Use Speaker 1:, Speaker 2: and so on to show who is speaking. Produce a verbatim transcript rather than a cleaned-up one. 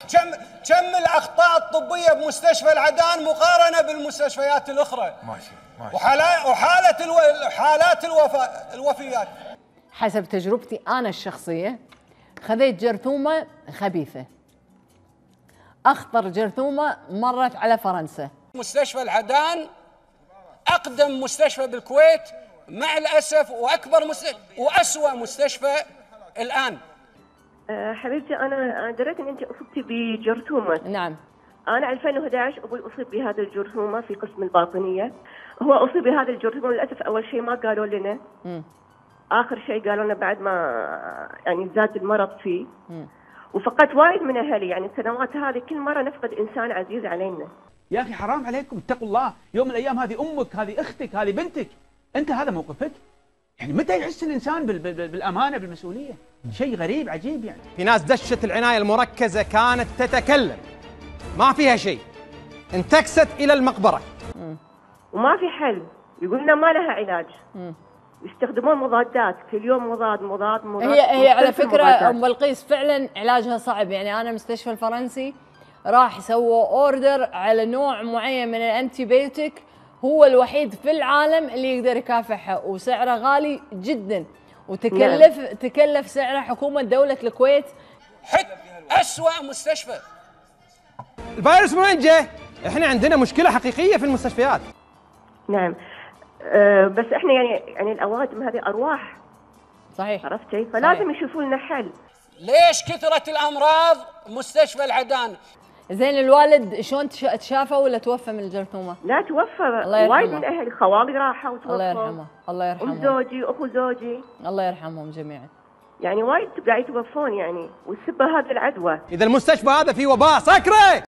Speaker 1: كم كم الاخطاء الطبيه بمستشفى العدان مقارنه بالمستشفيات الاخرى.
Speaker 2: ماشي ماشي.
Speaker 1: وحالات وحاله الو... حالات الوفاه الوفيات.
Speaker 3: حسب تجربتي انا الشخصيه خذيت جرثومه خبيثه، اخطر جرثومه مرت على فرنسا.
Speaker 1: مستشفى العدان اقدم مستشفى بالكويت مع الاسف، واكبر مستشفى واسوأ مستشفى الان.
Speaker 4: أه حبيبتي انا دريت ان انت اصبتي بجرثومه.
Speaker 3: نعم.
Speaker 4: انا ألفين وأحد عشر ابوي اصيب بهذه الجرثومه في قسم الباطنيه. هو اصيب بهذه الجرثومه للاسف اول شيء ما قالوا لنا. م. اخر شيء قالوا لنا بعد ما يعني زاد المرض فيه. م. وفقدت وايد من اهلي، يعني السنوات هذه كل مره نفقد انسان عزيز علينا.
Speaker 5: يا اخي حرام عليكم، اتقوا الله. يوم من الايام هذه امك، هذه اختك، هذه بنتك، انت هذا موقفك. يعني متى يحس الانسان بالامانه بالمسؤوليه؟ شيء غريب عجيب. يعني
Speaker 6: في ناس دشت العنايه المركزه كانت تتكلم ما فيها شيء، انتكست الى المقبره.
Speaker 4: م. وما في حل، يقولنا ما لها علاج. م. يستخدمون مضادات كل يوم، مضاد مضاد مضاد.
Speaker 3: هي هي على فكره ام بلقيس فعلا علاجها صعب. يعني انا المستشفى الفرنسي راح سووا اوردر على نوع معين من الانتي بيوتيك، هو الوحيد في العالم اللي يقدر يكافحها، وسعره غالي جدا، وتكلف نعم. تكلف سعره حكومه دوله الكويت.
Speaker 1: حتى اسوأ مستشفى.
Speaker 6: الفيروس من وين جاء؟ احنا عندنا مشكله حقيقيه في المستشفيات.
Speaker 4: نعم. أه بس احنا يعني يعني الاوادم هذه ارواح.
Speaker 3: صحيح.
Speaker 4: عرفتي؟ فلازم يشوفوا لنا حل.
Speaker 1: ليش كثرت الامراض مستشفى العدان؟
Speaker 3: زين الوالد شلون تشافى ولا توفى من الجرثومه؟
Speaker 4: لا توفى، وايد من اهلي خوالي راحوا وتوفوا.
Speaker 3: الله يرحمه. الله يرحمه.
Speaker 4: ام زوجي واخو زوجي.
Speaker 3: الله يرحمهم جميعا.
Speaker 4: يعني وايد قاعد يتوفون يعني، والسبه هذه العدوى.
Speaker 6: اذا المستشفى هذا فيه وباء سكره.